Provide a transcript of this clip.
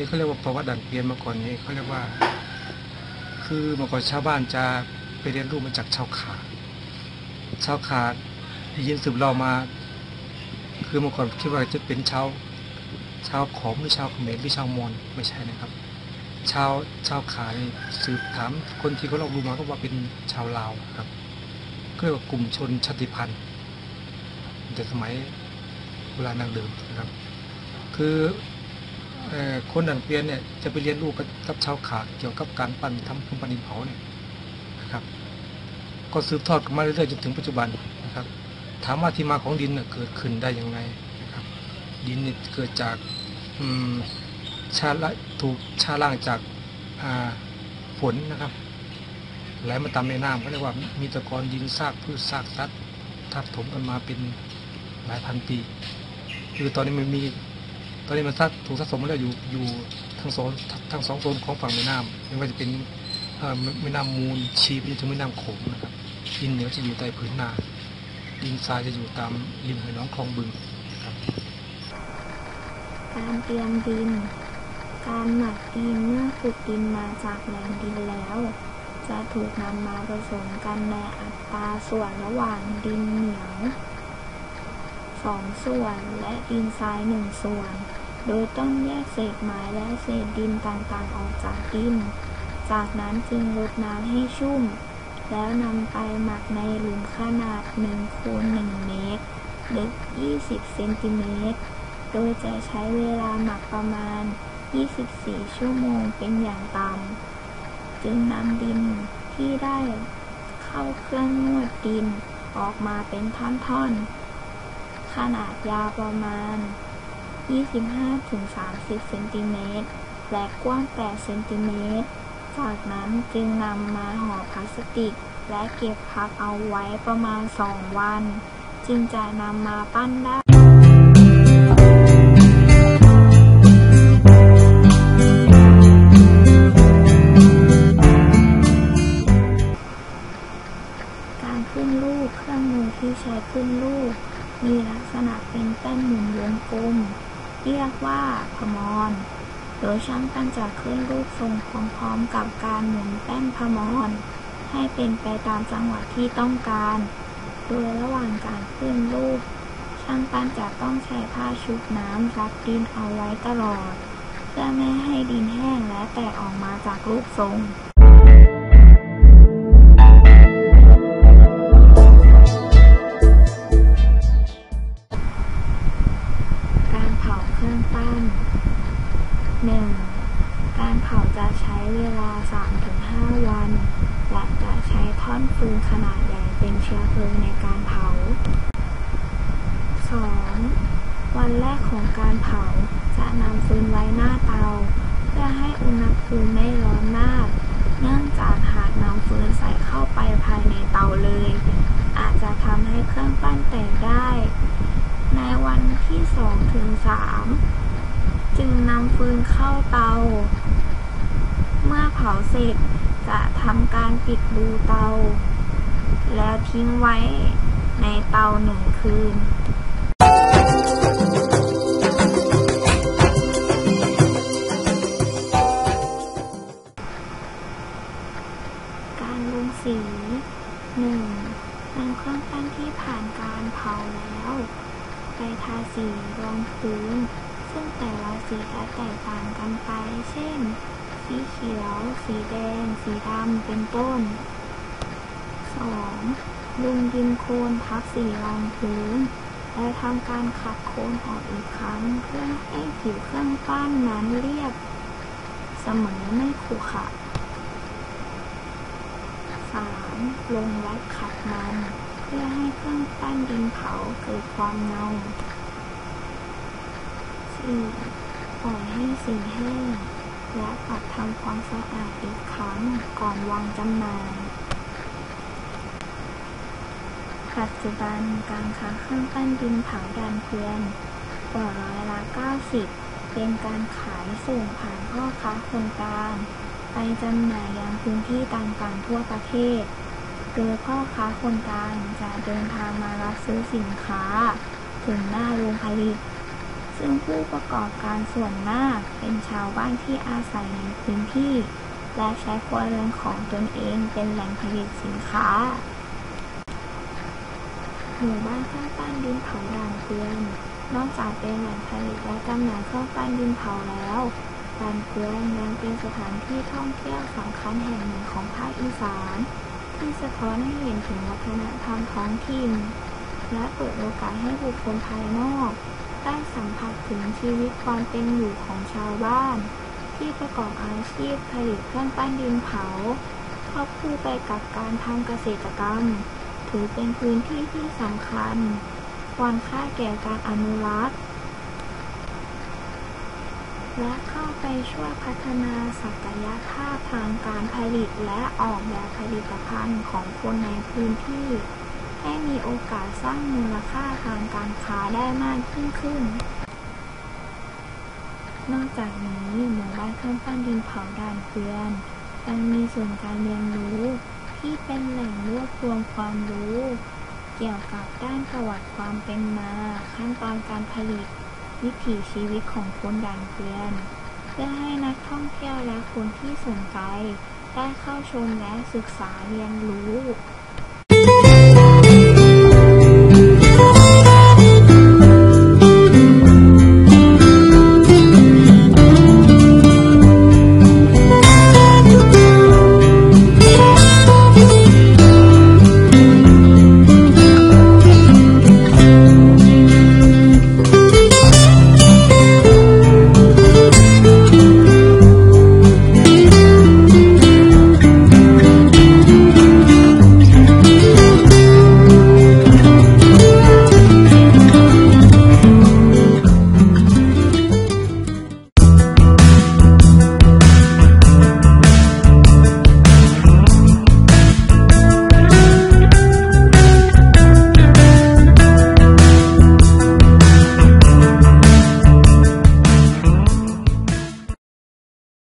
เขาเรียกว่าภาวะดันเกวียนมาก่อนนี้เขาเรียกว่าคือเมื่อก่อนชาวบ้านจะไปเรียนรู้มาจากชาวขาได้ยินสืบเล่ามาคือเมื่อก่อนคิดว่าจะเป็นชาวขอมหรือชาวเขมรหรือชาวมอญไม่ใช่นะครับชาวขาสืบถามคนที่เขาเล่ารู้มาก็ว่าเป็นชาวลาวครับก็เรียกว่ากลุ่มชนชาติพันธุ์แต่สมัยโบราณดั้งเดิมนะครับคือคนดันเกวียนเนี่ยจะไปเรียนรู้กับชาวขาเกี่ยวกับการปั้นทำเครื่องปั้นดินเผาเนี่ยนะครับก็สืบทอดกันมาเรื่อยๆจนถึงปัจจุบันนะครับถามว่าที่มาของดินเกิดขึ้นได้อย่างไรนะครับดินนี่เกิดจากถูกชาล้างจากฝนนะครับไหลมาตามแม่น้ำเขาเรียกว่ามีตะกอนดินซากพืชซากสัตว์ทับถมกันมาเป็นหลายพันปีคือตอนนี้มันถูกสะสมมาแล้วอยู่ทั้งสองโซนของฝั่งแม่น้ำไม่ว่าจะเป็นแม่น้ำมูลชีไปถึงแม่น้ำโขงนะครับดินเหนียวจะอยู่ใต้ผืนนาดินทรายจะอยู่ตามริมห้วยน้องคลองบึงครับการเตรียมดินการหมักดินเมื่อขุดดินมาจากแหล่งดินแล้วจะถูกนำมาผสมกันในอัตราส่วนระหว่างดินเหนียว2 ส่วนและดินทราย1 ส่วนโดยต้องแยกเศษไม้และเศษดินต่างๆออกจากดินจากนั้นจึงรดน้ำให้ชุ่มแล้วนำไปหมักในหลุมขนาด1 คูณ 1 เมตรลึก20 เซนติเมตรโดยจะใช้เวลาหมักประมาณ24 ชั่วโมงเป็นอย่างต่ำจึงนำดินที่ได้เข้าเครื่องนวดดินออกมาเป็นท่อนๆขนาดยาวประมาณ25-30 เซนติเมตรและกว้าง8 เซนติเมตรจากนั้นจึงนำมาห่อพลาสติกและเก็บพักเอาไว้ประมาณ2 วันจึงจะนำมาปั้นได้การขึ้นรูปเครื่องมือที่ใช้ขึ้นรูปมีลักษณะเป็นแป้นหมุนวงกลมเรียกว่าพมรโดยช่างปั้นจะขึ้นรูปทรงพร้อมๆกับการหมุนแป้นพมรให้เป็นไปตามจังหวะที่ต้องการโดยระหว่างการขึ้นรูปช่างปั้นจะต้องใช้ผ้าชุบน้ำซับดินเอาไว้ตลอดเพื่อไม่ให้ดินแห้งและแตกออกมาจากรูปทรงการเผาจะใช้เวลา 3-5 วันและจะใช้ท่อนฟืนขนาดใหญ่เป็นเชื้อเพลิงในการเผา 2. วันแรกของการเผาจะนำฟืนไว้หน้าเตาเพื่อให้อุณหภูมิไม่ร้อนมากเนื่องจากหากนำฟืนใส่เข้าไปภายในเตาเลยอาจจะทำให้เครื่องปั้นแตกได้ในวันที่ 2-3 จึงนำฟืนเข้าเตาเมื่อเผาเสร็จจะทำการปิดรูเตาแล้วทิ้งไว้ในเตา1 คืนการลงสี 1. นำเครื่องปั้นที่ผ่านการเผาแล้วไปทาสีรองพื้นซึ่งแต่ละสีจะแตกต่างกันไปเช่นสีเขียวสีแดงสีดำเป็นต้น 2. ลงดินโคลนทับสีรองพื้นและทำการขัดโคลนออกอีกครั้งเพื่อให้ผิวเครื่องปั้นนั้นเรียบเสมอไม่ขรุขระ 3. ลงแว็กซ์ขัดมันเพื่อให้เครื่องปั้นดินเผาเกิดความเงา 4. ปล่อยให้สีแห้งและปัดทำความสะอาดอีกครั้งก่อนวางจำหน่ายปัจจุบันการค้าเครื่องปั้นดินเผาดันเกวียนกว่า90%เป็นการขายส่งผ่านพ่อค้าคนกลางไปจำหน่ายยังพื้นที่ต่างๆทั่วประเทศโดยพ่อค้าคนกลางจะเดินทางมารับซื้อสินค้าถึงหน้าโรงผลิตซึ่งผู้ประกอบการส่วนมากเป็นชาวบ้านที่อาศัยในพื้นที่และใช้ครัวเรือนของตนเองเป็นแหล่งผลิตสินค้าหมู่บ้านเครื่องปั้นดินเผาด่านเกวียนนอกจากเป็นแหล่งผลิตและจำหน่ายเครื่องปั้นดินเผาแล้วด่านเกวียนยังเป็นสถานที่ท่องเที่ยวสำคัญแห่งหนึ่งของภาคอีสานที่สะท้อนให้เห็นถึงวัฒนธรรมท้องถิ่นและเปิดโอกาสให้บุคคลภายนอกได้สัมผัสถึงชีวิตความเป็นอยู่ของชาวบ้านที่ประกอบอาชีพผลิตเครื่องปั้นดินเผาควบคู่ไปกับการทำเกษตรกรรมถือเป็นพื้นที่ที่สำคัญควรค่าแก่การอนุรักษ์และเข้าไปช่วยพัฒนาศักยภาพทางการผลิตและออกแบบผลิตภัณฑ์ของคนในพื้นที่ให้มีโอกาสสร้างมูลค่าทางการค้าได้มากยิ่งขึ้นนอกจากนี้หมู่บ้านเครื่องปั้นดินเผาด่านเกวียนยังมีศูนย์การเรียนรู้ที่เป็นแหล่งรวบรวมความรู้เกี่ยวกับด้านประวัติความเป็นมาขั้นตอนการผลิตวิถีชีวิตของคนด่านเกวียนเพื่อให้นักท่องเที่ยวและคนที่สนใจได้เข้าชมและศึกษาเรียนรู้